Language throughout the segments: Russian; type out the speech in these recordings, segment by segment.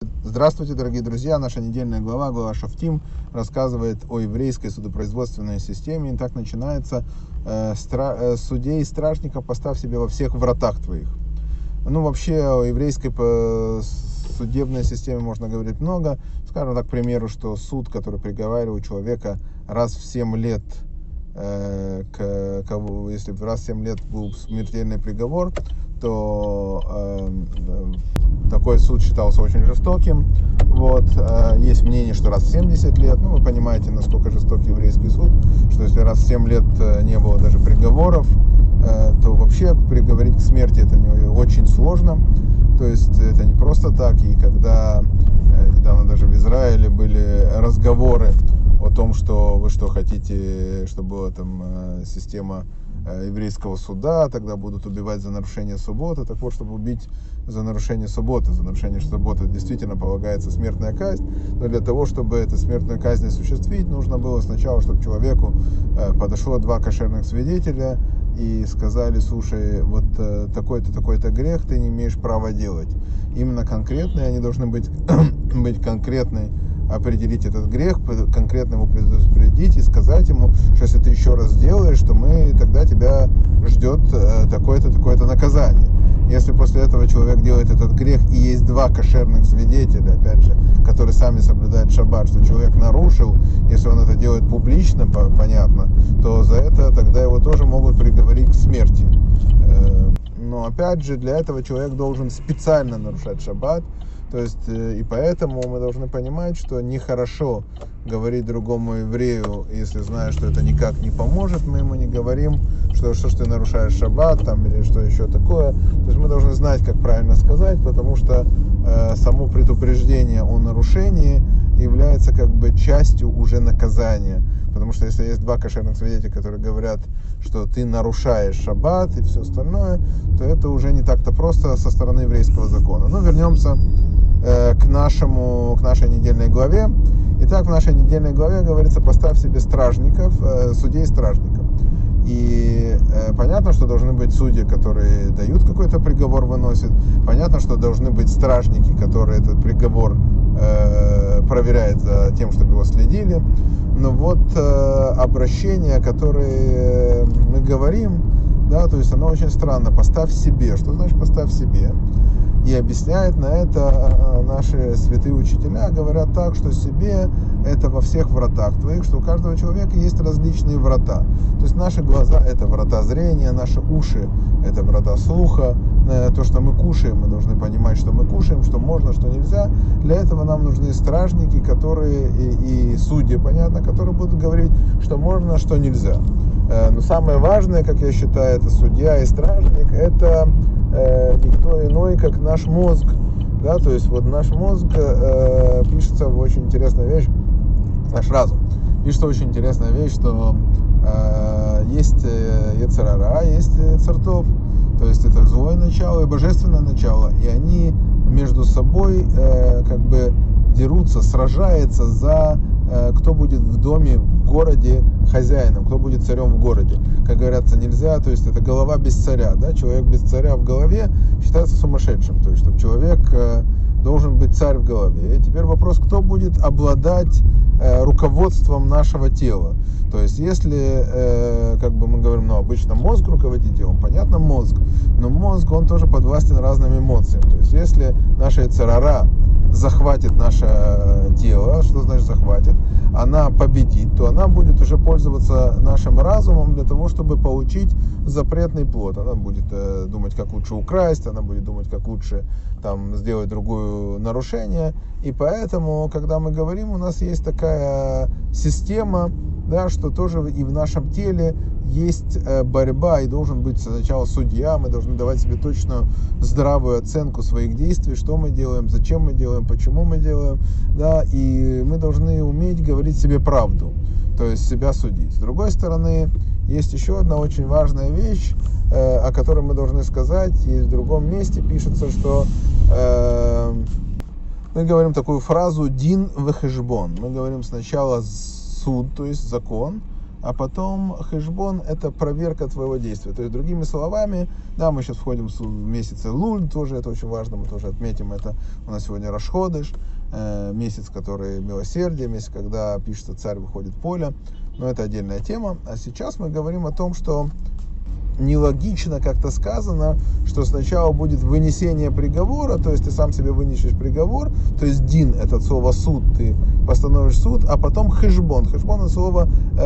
Здравствуйте, дорогие друзья! Наша недельная глава Шофтим, рассказывает о еврейской судопроизводственной системе. И так начинается: судей и стражников поставь себе во всех вратах твоих. Вообще, о еврейской судебной системе можно говорить много. Скажем так, к примеру, что суд, который приговаривает человека раз в 7 лет, если раз в 7 лет был смертельный приговор, то такой суд считался очень жестоким. Есть мнение, что раз в 70 лет. Вы понимаете, насколько жестокий еврейский суд, что если раз в 7 лет не было даже приговоров, то вообще приговорить к смерти это очень сложно. То есть это не просто так. И когда недавно даже в Израиле были разговоры о том, что вы что хотите, чтобы была там система еврейского суда, тогда будут убивать за нарушение субботы. Так вот, чтобы убить за нарушение субботы действительно полагается смертная казнь, но для того, чтобы эту смертную казнь осуществить, нужно было сначала, чтобы человеку подошло 2 кошерных свидетеля и сказали: слушай, вот такой-то, такой-то грех ты не имеешь права делать. Именно конкретные, они должны быть конкретны, определить этот грех, конкретно его предупредить и сказать ему, что если ты еще раз сделаешь, то тогда тебя ждет такое-то, такое-то наказание. Если после этого человек делает этот грех и есть 2 кошерных свидетеля, опять же, которые сами соблюдают шаббат, что человек нарушил, если он это делает публично, понятно, то за это тогда его тоже могут приговорить к смерти. Но опять же, для этого человек должен специально нарушать шаббат. То есть, и поэтому мы должны понимать, что нехорошо говорить другому еврею, если знаешь, что это никак не поможет, мы ему не говорим, что ж ты нарушаешь шаббат или что еще такое. То есть мы должны знать, как правильно сказать, потому что само предупреждение о нарушении является частью уже наказания. Потому что если есть 2 кошерных свидетеля, которые говорят, что ты нарушаешь шаббат и все остальное, то это уже не так-то просто со стороны еврейского закона. Вернемся к нашей недельной главе. Итак, в нашей недельной главе говорится: поставь себе стражников, судей и стражников. И понятно, что должны быть судьи, которые дают какой-то приговор, выносят. Понятно, что должны быть стражники, которые этот приговор проверяют за тем, чтобы его следили. Но обращение, которое мы говорим, то есть оно очень странно. Поставь себе. Что значит поставь себе? И объясняет на это наши святые учителя, говорят так, что себе это во всех вратах твоих, что у каждого человека есть различные врата. То есть наши глаза это врата зрения, наши уши это врата слуха, то, что мы кушаем, мы должны понимать, что мы кушаем, что можно, что нельзя. Для этого нам нужны стражники, которые и судьи, понятно, которые будут говорить, что можно, что нельзя. Но самое важное, как я считаю, это судья и стражник, это никто иной, как наш мозг. То есть наш мозг пишется в очень интересная вещь, наш разум. Пишется очень интересная вещь, что есть йецер ара, есть йецер тов. То есть это злое начало и божественное начало. И они между собой дерутся, сражаются за кто будет в доме, в городе хозяином, кто будет царем в городе. Как говорится, нельзя, то есть это голова без царя, человек без царя в голове считается сумасшедшим, то есть чтобы человек должен быть царь в голове. И теперь вопрос, кто будет обладать руководством нашего тела. То есть если, мы говорим, обычно мозг руководит телом, понятно, мозг, но мозг, он тоже подвластен разным эмоциям. То есть если наша йецер ара захватит наше тело, что значит захватит, она победит, то она будет уже пользоваться нашим разумом для того, чтобы получить запретный плод. Она будет думать, как лучше украсть, она будет думать, как лучше сделать другое нарушение. И поэтому, когда мы говорим, у нас есть такая система, что тоже и в нашем теле есть борьба, и должен быть сначала судья, мы должны давать себе точную здравую оценку своих действий, что мы делаем, зачем мы делаем, почему мы делаем, и мы должны уметь говорить себе правду, то есть себя судить. С другой стороны, есть еще одна очень важная вещь, о которой мы должны сказать, и в другом месте пишется, что мы говорим такую фразу «дин вехешбон». Мы говорим сначала суд, то есть закон, а потом хешбон — это проверка твоего действия. То есть, другими словами, да, мы сейчас входим в месяц Элуль, тоже это очень важно, мы тоже отметим это. У нас сегодня Рош ходеш, месяц, который милосердие, месяц, когда пишется «Царь выходит в поле», но это отдельная тема. А сейчас мы говорим о том, что нелогично как-то сказано, что сначала будет вынесение приговора, то есть ты сам себе вынесешь приговор, то есть дин — это слово суд, ты постановишь суд, а потом хешбон. Хешбон — это слово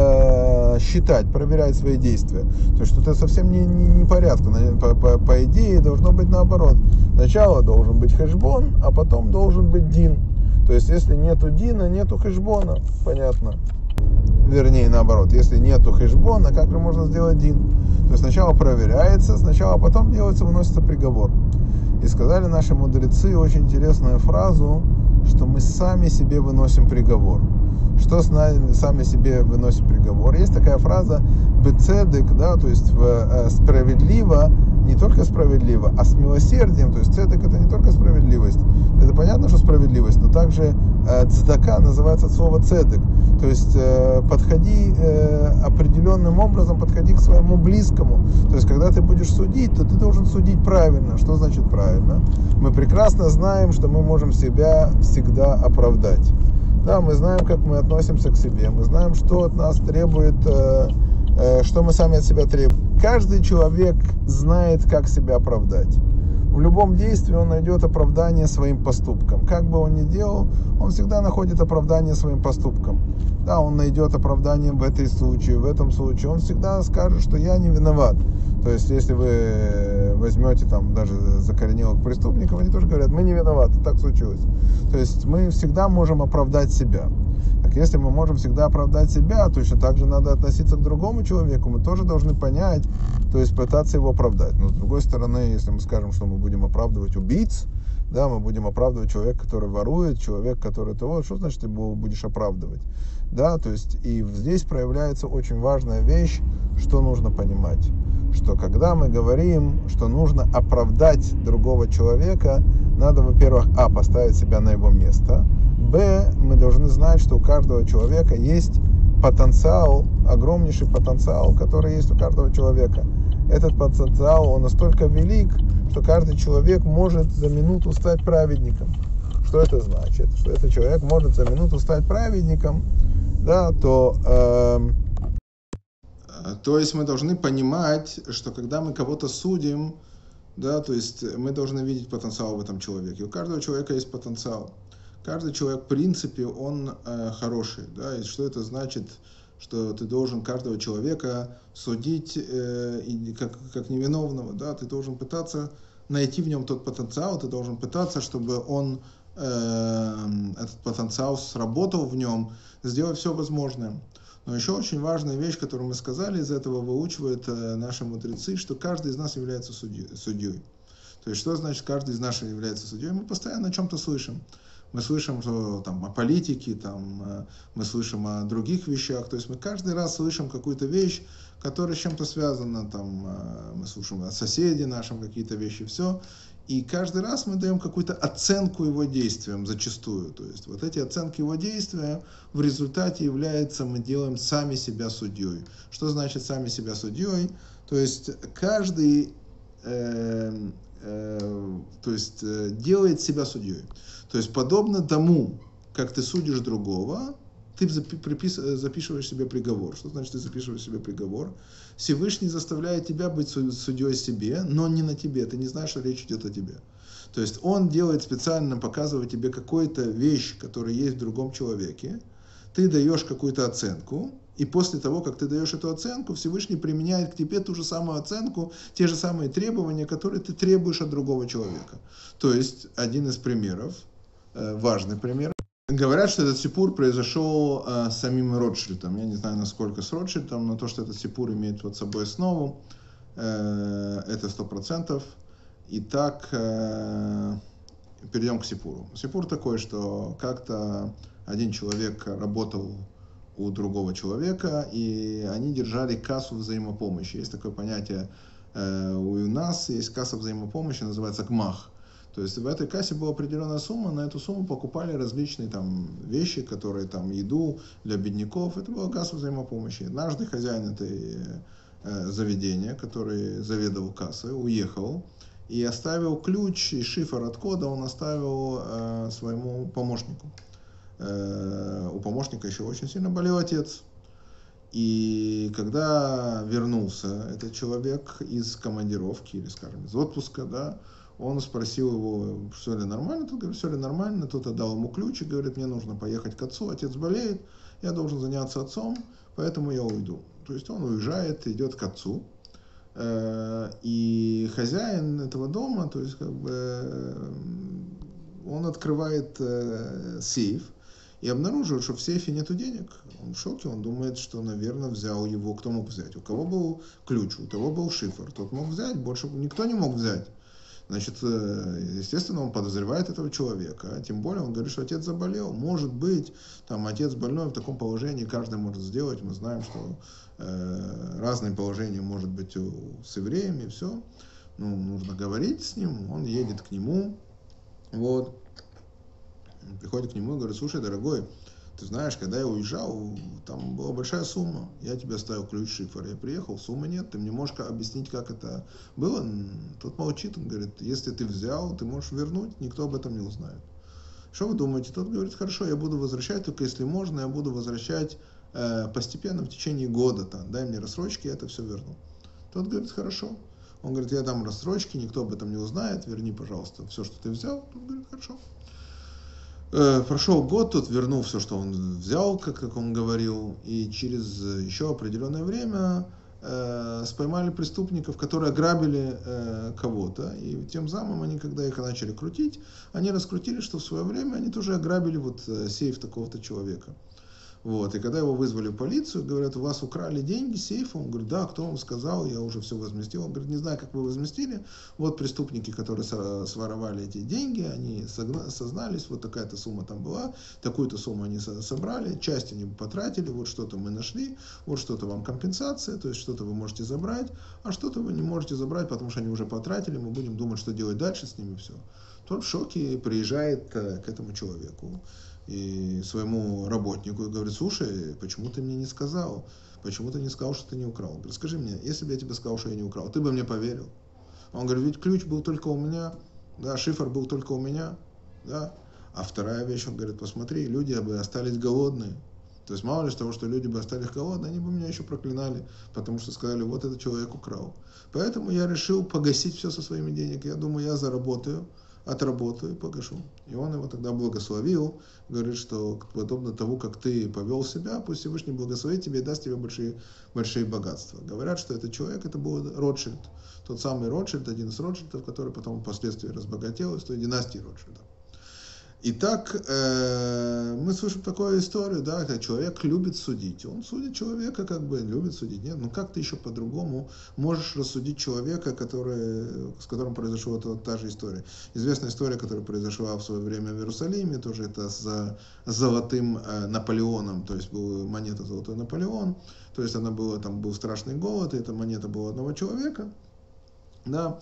считать, проверять свои действия. То есть что это совсем не порядка. По идее должно быть наоборот. Сначала должен быть хешбон, а потом должен быть дин. То есть если нету дина, нету хешбона. Понятно? Вернее, наоборот, если нету хешбона, как же можно сделать дин? То есть сначала проверяется, а потом выносится приговор. И сказали наши мудрецы очень интересную фразу, что мы сами себе выносим приговор. Что сами себе выносим приговор? Есть такая фраза «бецедек», да, то есть справедливо, не только справедливо, а с милосердием. То есть цедек — это не только справедливость. Это понятно, что справедливость, но также цдака называется от слова цедек. То есть подходи определенным образом, подходи к своему близкому. То есть когда ты будешь судить, то ты должен судить правильно. Что значит правильно? Мы прекрасно знаем, что мы можем себя всегда оправдать. Да, мы знаем, как мы относимся к себе, мы знаем, что от нас требует, что мы сами от себя требуем. Каждый человек знает, как себя оправдать. В любом действии он найдет оправдание своим поступкам. Как бы он ни делал, он всегда находит оправдание своим поступкам. Да, он найдет оправдание в этом случае. Он всегда скажет, что я не виноват. То есть, если вы возьмете там даже закоренелых преступников, они тоже говорят, мы не виноваты, так случилось. То есть, мы всегда можем оправдать себя. Так, если мы можем всегда оправдать себя, точно так же надо относиться к другому человеку. Мы тоже должны понять, то есть пытаться его оправдать. Но с другой стороны, если мы скажем, что мы будем оправдывать убийц, да, мы будем оправдывать человека, который ворует, человек, который того, что значит ты его будешь оправдывать? Да, то есть и здесь проявляется очень важная вещь, что нужно понимать, что когда мы говорим, что нужно оправдать другого человека, надо, во-первых, поставить себя на его место, мы должны знать, что у каждого человека есть потенциал, огромнейший потенциал, который есть у каждого человека. Этот потенциал, он настолько велик, что каждый человек может за минуту стать праведником. Что это значит? Что этот человек может за минуту стать праведником, да, то есть мы должны понимать, что когда мы кого-то судим, да, то есть мы должны видеть потенциал в этом человеке. У каждого человека есть потенциал. Каждый человек, в принципе, он хороший, да, и что это значит, что ты должен каждого человека судить как невиновного, да, ты должен пытаться найти в нем тот потенциал, ты должен пытаться, чтобы он, этот потенциал сработал в нем, сделать все возможное. Но еще очень важная вещь, которую мы сказали, из этого выучивают наши мудрецы, что каждый из нас является судьей. То есть, что значит каждый из нас является судьей? Мы постоянно о чем-то слышим. Мы слышим там, о политике, там, мы слышим о других вещах. То есть мы каждый раз слышим какую-то вещь, которая с чем-то связана. Там, мы слышим о соседе нашем какие-то вещи, все. И каждый раз мы даем какую-то оценку его действиям зачастую. То есть вот эти оценки его действия в результате мы делаем сами себя судьей. Что значит сами себя судьей? То есть каждый делает себя судьей. То есть подобно тому, как ты судишь другого, ты записываешь себе приговор. Что значит ты записываешь себе приговор? Всевышний заставляет тебя быть судьей себе, но не на тебе. Ты не знаешь, что речь идет о тебе. То есть он делает специально, показывает тебе какую-то вещь, которая есть в другом человеке. Ты даешь какую-то оценку, и после того, как ты даешь эту оценку, Всевышний применяет к тебе ту же самую оценку, те же самые требования, которые ты требуешь от другого человека. То есть один из примеров, важный пример. Говорят, что этот сипур произошел с самим Ротшильдом. Я не знаю, насколько с Ротшильдом, но то, что этот сипур имеет под собой основу, это 100%. Итак, перейдем к сипуру. Сипур такой, что как-то один человек работал у другого человека, и они держали кассу взаимопомощи. Есть такое понятие у нас, есть касса взаимопомощи, называется гмах. То есть в этой кассе была определенная сумма, на эту сумму покупали различные там вещи, которые там еду для бедняков. Это была касса взаимопомощи. Однажды хозяин этой заведения, который заведовал кассой, уехал и оставил ключ и шифр от кода он оставил своему помощнику. У помощника еще очень сильно болел отец. И когда вернулся этот человек из командировки или, скажем, из отпуска, да, он спросил его, все ли нормально, тот говорит, все ли нормально, тот отдал ему ключ и говорит, мне нужно поехать к отцу, отец болеет, я должен заняться отцом, поэтому я уйду. То есть он уезжает, идет к отцу, и хозяин этого дома, то есть как бы он открывает сейф и обнаруживает, что в сейфе нету денег. Он в шоке, он думает, что, наверное, взял его, кто мог взять. У кого был ключ, у того был шифр, тот мог взять, больше никто не мог взять. Значит, естественно, он подозревает этого человека, тем более он говорит, что отец заболел. Может быть, там отец больной в таком положении, каждый может сделать. Мы знаем, что разные положения может быть с евреями, все. Ну, нужно говорить с ним, он едет к нему, вот. Он приходит к нему и говорит, слушай, дорогой, ты знаешь, когда я уезжал, там была большая сумма, я тебе оставил ключ, шифр, я приехал, суммы нет, ты мне можешь объяснить, как это было? Тот молчит, он говорит, если ты взял, ты можешь вернуть, никто об этом не узнает. Что вы думаете? Тот говорит, хорошо, я буду возвращать, только если можно, я буду возвращать постепенно в течение года, там, дай мне рассрочки, я это все верну. Тот говорит, хорошо. Он говорит, я дам рассрочки, никто об этом не узнает, верни, пожалуйста, все, что ты взял. Тот говорит, хорошо. Прошел год, тот вернул все, что он взял, как он говорил, и через еще определенное время споймали преступников, которые ограбили кого-то, и тем самым они, когда их начали крутить, они раскрутили, что в свое время они тоже ограбили вот сейф такого-то человека. Вот. И когда его вызвали в полицию, говорят, у вас украли деньги, сейф? Он говорит, да, кто вам сказал, я уже все возместил. Он говорит, не знаю, как вы возместили. Вот преступники, которые своровали эти деньги, они сознались, вот такая-то сумма там была, такую-то сумму они собрали, часть они потратили, вот что-то мы нашли, вот что-то вам компенсация, то есть что-то вы можете забрать, а что-то вы не можете забрать, потому что они уже потратили, мы будем думать, что делать дальше с ними, все. Тот в шоке приезжает к этому человеку и своему работнику и говорит, слушай, почему ты мне не сказал? Почему ты не сказал, что ты не украл? Он говорит, скажи мне, если бы я тебе сказал, что я не украл, ты бы мне поверил? Он говорит, ведь ключ был только у меня, да, шифр был только у меня, да. А вторая вещь, он говорит, посмотри, люди бы остались голодные. То есть мало ли с того, что люди бы остались голодные, они бы меня еще проклинали, потому что сказали, вот этот человек украл. Поэтому я решил погасить все со своими денег. Я думаю, я заработаю, отработаю и погашу. И он его тогда благословил, говорит, что подобно тому, как ты повел себя, пусть Всевышний благословит тебе и даст тебе большие богатства. Говорят, что этот человек, это был Ротшильд, тот самый Ротшильд, один из Ротшильдов, который потом впоследствии разбогател из той династии Ротшильдов. Итак, мы слышим такую историю, да, когда человек любит судить. Он судит человека, как бы любит судить. Нет, ну как ты еще по-другому можешь рассудить человека, с которым произошла вот та же история. Известная история, которая произошла в свое время в Иерусалиме, тоже это с золотым Наполеоном, то есть была монета золотой Наполеон, то есть она была, там был страшный голод, и эта монета была одного человека, да.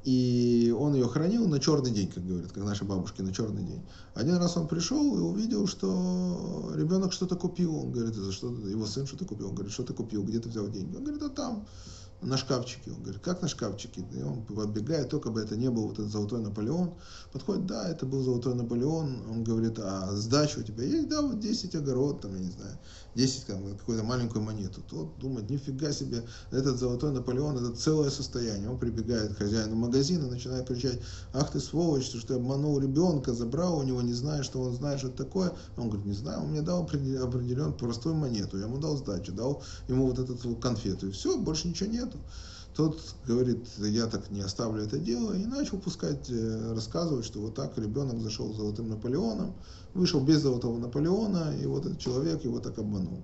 И он ее хранил на черный день, как говорят, как наши бабушки, на черный день. Один раз он пришел и увидел, что ребенок что-то купил. Он говорит, за что его сын что-то купил. Он говорит, что ты купил, где ты взял деньги? Он говорит, а там, на шкафчике. Он говорит, как на шкафчике? И он подбегает, только бы это не был вот этот золотой Наполеон. Подходит, да, это был золотой Наполеон. Он говорит, а сдача у тебя есть? Да, вот 10 огород, там, я не знаю, 10, какую-то маленькую монету. Тот думает, нифига себе, этот золотой Наполеон, это целое состояние. Он прибегает к хозяину магазина, начинает кричать, ах ты сволочь, что ты обманул ребенка, забрал у него, не знаешь, что он знает, что это такое. Он говорит, не знаю, он мне дал определенную простую монету, я ему дал сдачу, дал ему вот эту конфету, и все, больше ничего нету. Тот говорит, я так не оставлю это дело, и начал рассказывать, что вот так ребенок зашел с золотым Наполеоном, вышел без золотого Наполеона, и вот этот человек его так обманул.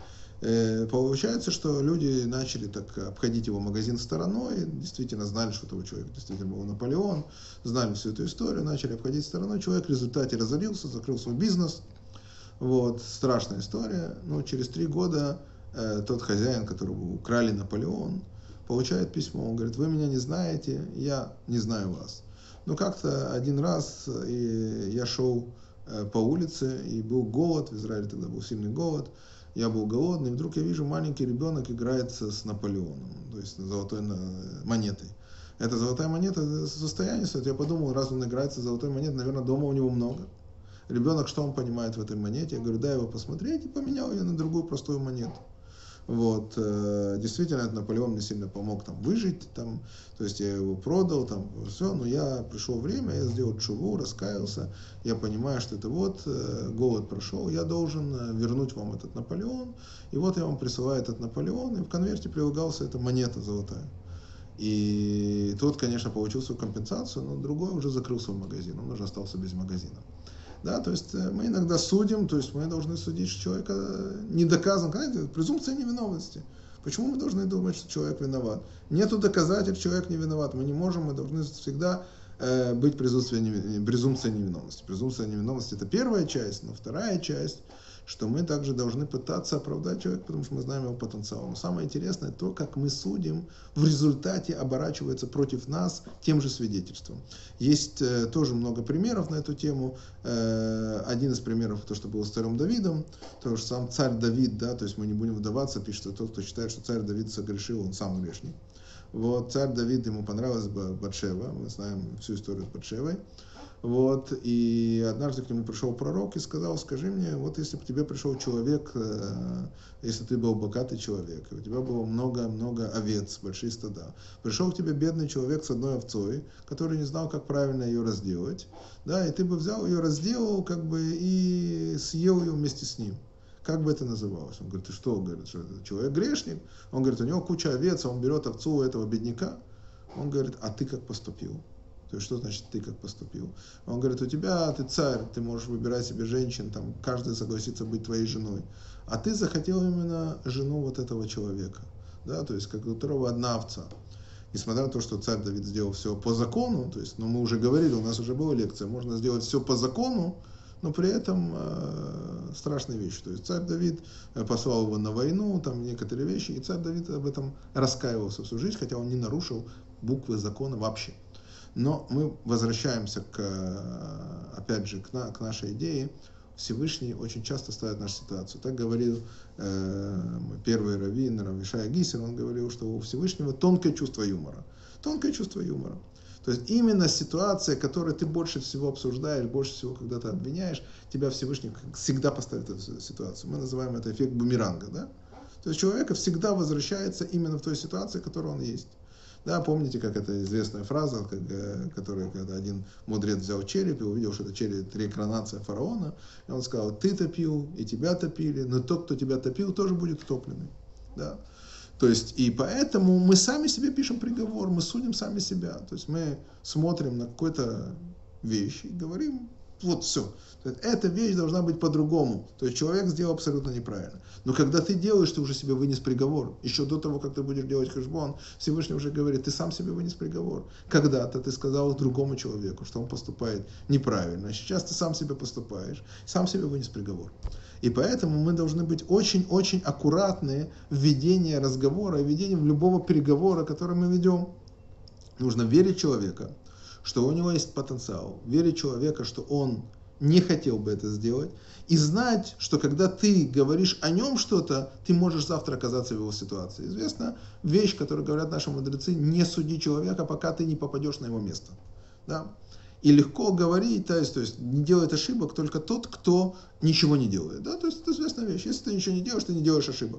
Получается, что люди начали так обходить его магазин стороной, действительно знали, что этого человека действительно был Наполеон, знали всю эту историю, начали обходить стороной, человек в результате разорился, закрыл свой бизнес. Вот, страшная история, но через 3 года тот хозяин, которого украли Наполеон, получает письмо, он говорит, вы меня не знаете, я не знаю вас. Но как-то один раз я шел по улице, и был голод, в Израиле тогда был сильный голод, я был голодный, и вдруг я вижу, маленький ребенок играется с Наполеоном, то есть золотой монетой. Эта золотая монета состояние стоит. Я подумал, раз он играется с золотой монетой, наверное, дома у него много. Ребенок, что он понимает в этой монете? Я говорю, дай его посмотреть, и поменял ее на другую простую монету. Вот, действительно, этот Наполеон мне сильно помог там выжить, там, то есть я его продал, там, все, но пришло время, я сделал тшуву, раскаялся, я понимаю, что это вот, голод прошел, я должен вернуть вам этот Наполеон, и вот я вам присылаю этот Наполеон, и в конверте прилагался эта монета золотая. И тот, конечно, получил свою компенсацию, но другой уже закрыл свой магазин, он уже остался без магазина. Да, то есть мы иногда судим, то есть мы должны судить, что человека не доказан. Знаете, презумпция невиновности. Почему мы должны думать, что человек виноват? Нету доказательств, человек не виноват. Мы не можем, мы должны всегда быть презумпцией невиновности. Презумпция невиновности — это первая часть, но вторая часть, что мы также должны пытаться оправдать человека, потому что мы знаем его потенциал. Но самое интересное то, как мы судим, в результате оборачивается против нас тем же свидетельством. Есть тоже много примеров на эту тему. Один из примеров, то, что было с царем Давидом, то, что сам царь Давид, да, то есть мы не будем вдаваться, пишет, что тот, кто считает, что царь Давид согрешил, он сам грешник. Вот, царь Давид, ему понравилась Батшева, мы знаем всю историю с Батшевой. Вот, и однажды к нему пришел пророк и сказал, скажи мне, вот если бы к тебе пришел человек, если ты был богатый человек, и у тебя было много-много овец, большие стада, пришел к тебе бедный человек с одной овцой, который не знал, как правильно ее разделать, да, и ты бы взял ее, разделал, как бы, и съел ее вместе с ним. Как бы это называлось? Он говорит, ты что? Он говорит, что это человек грешник. Он говорит, у него куча овец, он берет овцу у этого бедняка. Он говорит, а ты как поступил? То есть, что значит ты как поступил? Он говорит, у тебя, ты царь, ты можешь выбирать себе женщин, там, каждый согласится быть твоей женой. А ты захотел именно жену вот этого человека, да, то есть, как у которого одна овца. Несмотря на то, что царь Давид сделал все по закону, то есть, ну, мы уже говорили, у нас уже была лекция, можно сделать все по закону, но при этом страшные вещи. То есть царь Давид послал его на войну, там некоторые вещи, и царь Давид об этом раскаивался всю жизнь, хотя он не нарушил буквы закона вообще. Но мы возвращаемся, опять же, к нашей идее. Всевышний очень часто ставит нашу ситуацию. Так говорил первый раввин, Рав Ишая Гисер, он говорил, что у Всевышнего тонкое чувство юмора. Тонкое чувство юмора. То есть именно ситуация, которую ты больше всего обсуждаешь, больше всего когда-то обвиняешь, тебя Всевышний всегда поставит в эту ситуацию. Мы называем это эффект бумеранга. Да? То есть человек всегда возвращается именно в той ситуации, в которой он есть. Да, помните, как эта известная фраза, которая, когда один мудрец взял череп и увидел, что это череп, реинкарнация фараона, и он сказал, ты топил, и тебя топили, но тот, кто тебя топил, тоже будет утопленный. Да? То есть, и поэтому мы сами себе пишем приговор, мы судим сами себя. То есть мы смотрим на какую-то вещь и говорим, вот все. Эта вещь должна быть по-другому. То есть человек сделал абсолютно неправильно. Но когда ты делаешь, ты уже себе вынес приговор. Еще до того, как ты будешь делать хэшбон, Всевышний уже говорит, ты сам себе вынес приговор. Когда-то ты сказал другому человеку, что он поступает неправильно. А сейчас ты сам себе поступаешь, сам себе вынес приговор. И поэтому мы должны быть очень-очень аккуратны в ведении разговора, в ведении любого переговора, который мы ведем. Нужно верить человека, что у него есть потенциал, верить человека, что он не хотел бы это сделать, и знать, что когда ты говоришь о нем что-то, ты можешь завтра оказаться в его ситуации. Известна вещь, которую говорят наши мудрецы, не суди человека, пока ты не попадешь на его место. Да? И легко говорить, то есть не делает ошибок только тот, кто ничего не делает. Да? То есть это известная вещь. Если ты ничего не делаешь, ты не делаешь ошибок.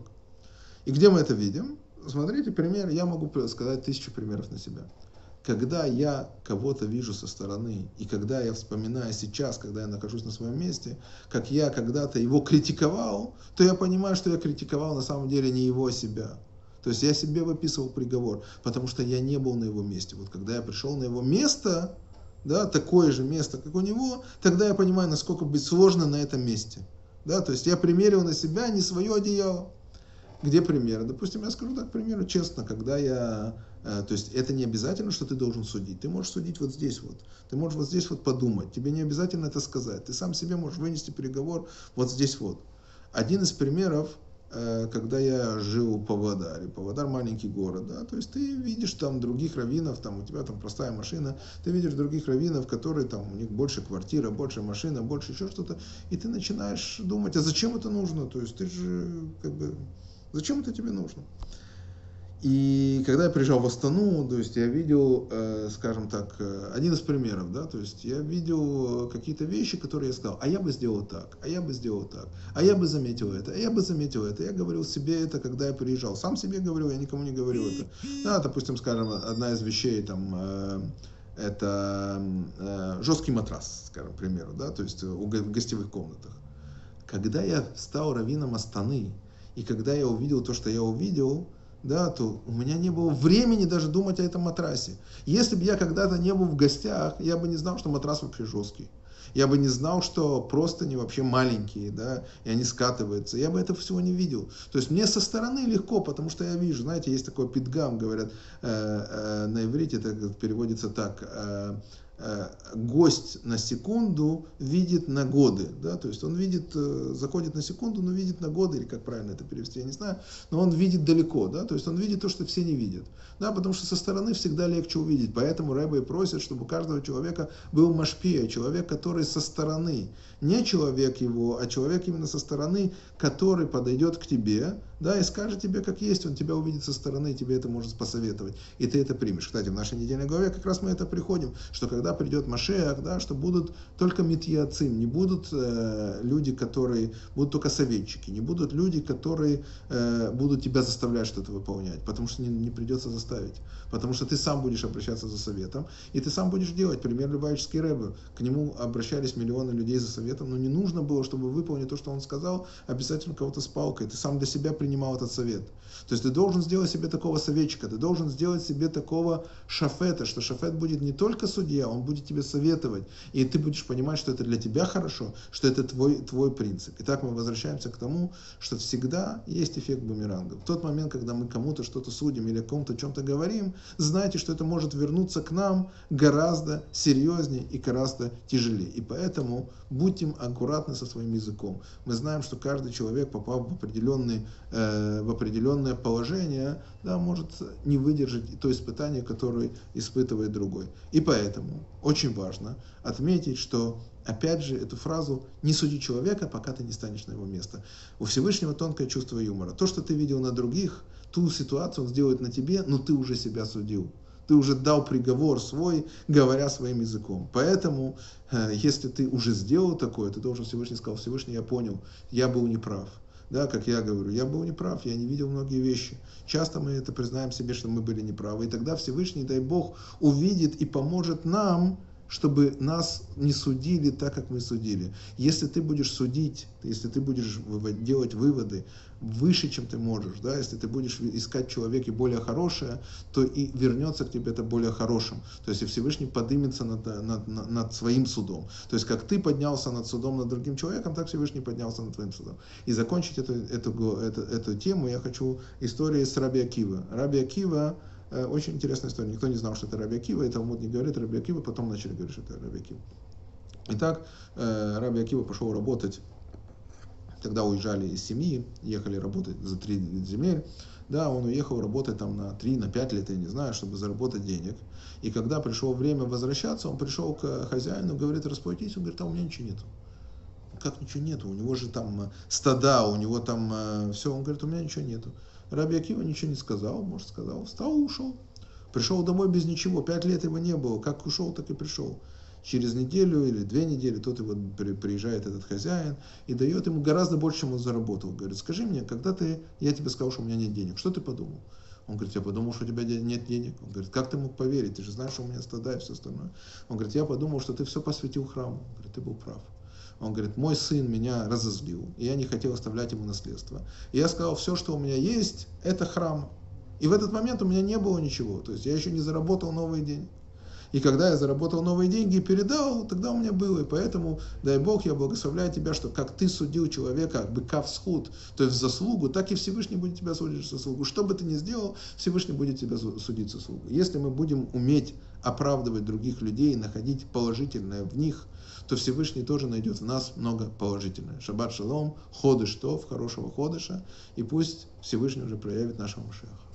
И где мы это видим? Смотрите, пример, я могу сказать 1000 примеров на себя. Когда я кого-то вижу со стороны, и когда я вспоминаю сейчас, когда я нахожусь на своем месте, как я когда-то его критиковал, то я понимаю, что я критиковал на самом деле не его, а себя. То есть я себе выписывал приговор, потому что я не был на его месте. Вот когда я пришел на его место, да, такое же место, как у него, тогда я понимаю, насколько быть сложно на этом месте. Да, то есть я примерил на себя не свое одеяло. Где примеры? Допустим, я скажу так, к примеру, честно, когда то есть это не обязательно, что ты должен судить. Ты можешь судить вот здесь вот. Ты можешь вот здесь вот подумать. Тебе не обязательно это сказать. Ты сам себе можешь вынести приговор вот здесь вот. Один из примеров, когда я жил в Павлодаре. Павлодар маленький город, да, то есть ты видишь там других раввинов, там у тебя там простая машина, ты видишь других раввинов, которые там, у них больше квартира, больше машина, больше еще что-то, и ты начинаешь думать, а зачем это нужно, то есть ты же, как бы, зачем это тебе нужно? И когда я приезжал в Астану, то есть я видел, скажем так, один из примеров, да, то есть я видел какие-то вещи, которые я сказал, а я бы сделал так, а я бы сделал так, а я бы заметил это, а я бы заметил это. Я говорил себе это, когда я приезжал. Сам себе говорил, я никому не говорил это. Да, допустим, скажем, одна из вещей, там, это жесткий матрас, скажем, к примеру, да, то есть в гостевых комнатах. Когда я стал раввином Астаны, и когда я увидел то, что я увидел, да, то у меня не было времени даже думать о этом матрасе. Если бы я когда-то не был в гостях, я бы не знал, что матрас вообще жесткий. Я бы не знал, что простыни вообще маленькие, да, и они скатываются. Я бы этого всего не видел. То есть мне со стороны легко, потому что я вижу, знаете, есть такой питгам, говорят, на иврите это переводится так, гость на секунду видит на годы, да, то есть он видит, заходит на секунду, но видит на годы, или как правильно это перевести, я не знаю, но он видит далеко, да, то есть он видит то, что все не видят, да, потому что со стороны всегда легче увидеть, поэтому Ребе просит, чтобы у каждого человека был машпия, человек, который со стороны, не человек его, а человек именно со стороны, который подойдет к тебе, да, и скажет тебе, как есть, он тебя увидит со стороны, и тебе это может посоветовать, и ты это примешь. Кстати, в нашей недельной главе как раз мы это приходим, что когда придет Машиах, да, что будут только митьяцим, не будут люди, которые будут только советчики, не будут люди, которые будут тебя заставлять что-то выполнять, потому что не придется заставить, потому что ты сам будешь обращаться за советом, и ты сам будешь делать. Пример Любавический Ребе, к нему обращались миллионы людей за советом, но не нужно было, чтобы выполнить то, что он сказал, обязательно кого-то с палкой, ты сам для себя принимал этот совет. То есть ты должен сделать себе такого советчика, ты должен сделать себе такого шафета, что шафет будет не только судья, он будет тебе советовать, и ты будешь понимать, что это для тебя хорошо, что это твой принцип. Итак, мы возвращаемся к тому, что всегда есть эффект бумеранга. В тот момент, когда мы кому-то что-то судим или о ком-то о чем-то говорим, знайте, что это может вернуться к нам гораздо серьезнее и гораздо тяжелее. И поэтому будьте аккуратны со своим языком. Мы знаем, что каждый человек, попав в определенное положение, да, может не выдержать то испытание, которое испытывает другой. И поэтому очень важно отметить, что, опять же, эту фразу «не суди человека, пока ты не станешь на его место». У Всевышнего тонкое чувство юмора. То, что ты видел на других, ту ситуацию он сделает на тебе, но ты уже себя судил. Ты уже дал приговор свой, говоря своим языком. Поэтому, если ты уже сделал такое, ты должен Всевышний сказал: Всевышний, я понял, я был неправ. Да, как я говорю, я был неправ, я не видел многие вещи. Часто мы это признаем себе, что мы были неправы. И тогда Всевышний, дай Бог, увидит и поможет нам, чтобы нас не судили так, как мы судили. Если ты будешь судить, если ты будешь делать выводы выше, чем ты можешь, да, если ты будешь искать в человеке более хорошее, то и вернется к тебе это более хорошим. То есть и Всевышний поднимется над своим судом. То есть как ты поднялся над судом над другим человеком, так Всевышний поднялся над твоим судом. И закончить эту тему я хочу историей с Раби Акива. Раби Акива, очень интересная история. Никто не знал, что это Раби Акива, и Талмуд не говорит Раби Акива, потом начали говорить, что это Раби Акива. Итак, Раби Акива пошел работать, когда уезжали из семьи, ехали работать за 3 земель, да, он уехал работать там на 3, на 5 лет, я не знаю, чтобы заработать денег. И когда пришло время возвращаться, он пришел к хозяину, говорит: расплатись, он говорит: а у меня ничего нету. Как ничего нету? У него же там стада, у него там все. Он говорит: у меня ничего нету. Раби Акива ничего не сказал, может, сказал, встал и ушел. Пришел домой без ничего, 5 лет его не было, как ушел, так и пришел. Через неделю или 2 недели тот его приезжает, этот хозяин, и дает ему гораздо больше, чем он заработал. Говорит: скажи мне, когда я тебе сказал, что у меня нет денег, что ты подумал? Он говорит: я подумал, что у тебя нет денег. Он говорит: как ты мог поверить, ты же знаешь, что у меня стада и все остальное. Он говорит: я подумал, что ты все посвятил храму. Он говорит: ты был прав. Он говорит: мой сын меня разозлил, и я не хотел оставлять ему наследство. И я сказал: все, что у меня есть, это храм. И в этот момент у меня не было ничего, то есть я еще не заработал новые деньги. И когда я заработал новые деньги и передал, тогда у меня было. И поэтому, дай Бог, я благословляю тебя, что как ты судил человека, быка в схуд, то есть в заслугу, так и Всевышний будет тебя судить в заслугу. Что бы ты ни сделал, Всевышний будет тебя судить в заслугу. Если мы будем уметь оправдывать других людей, находить положительное в них, то Всевышний тоже найдет в нас много положительного. Шаббат шалом, ходыш тов, хорошего ходыша, и пусть Всевышний уже проявит нашего Машиаха.